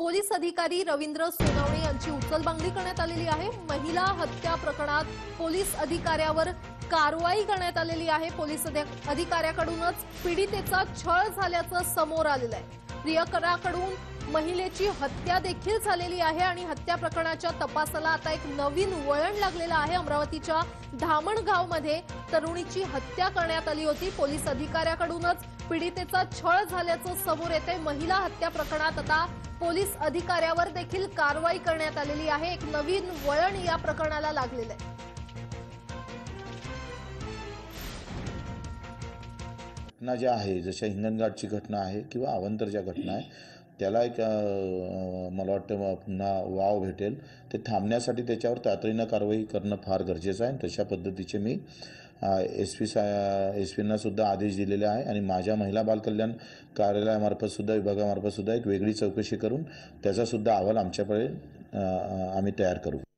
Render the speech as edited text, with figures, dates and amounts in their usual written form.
Police अधिकारी रवींद्र सोनवणे यांची उचलबांगडी करण्यात आलेली आहे। महिला हत्या प्रकरणात पोलीस अधिकाऱ्यावर कारवाई करण्यात आलेली आहे। पोलीस अधिकाऱ्याकडूनच पीडितेचा छळ झाल्याचं समोर आलेलं आहे। प्रियकराकडून महिलेची हत्या देखील झालेली आहे आणि हत्या प्रकरणाच्या तपासाला आता एक नवीन वळण लागलेलं आहे। अमरावतीच्या धामणगावमध्ये तरुणीची हत्या करण्यात आली होती। पोलीस अधिकाऱ्याकडूनच पीडितेचा छळ झाल्याचं समोर येतंय। महिला हत्या प्रकरणात आता पोलीस अधिकाऱ्यावर देखील कारवाई करण्यात आलेली आहे। एक नवीन वळण या प्रकरणाला लागलेलं आहे। घटना ज्या आहे जशा हिंगणघाटची घटना आहे किंवा अवंतर ज्या घटना आहे त्याला एक मला वाटतं पुन्हा वाव भेटेल। ते थांबण्यासाठी त्याच्यावर तातडीनं कारवाई करणं फार गरजेचं आहे। तशा पद्धतीचे मी एसपींना सुद्धा आदेश दिलेले आहे आणि माझ्या महिला बाल कल्याण कार्यालयामार्फत सुद्धा विभागामार्फत सुद्धा एक वेगळी चौकशी करून त्याचा सुद्धा अहवाल आमच्याकडे आम्ही तयार करू।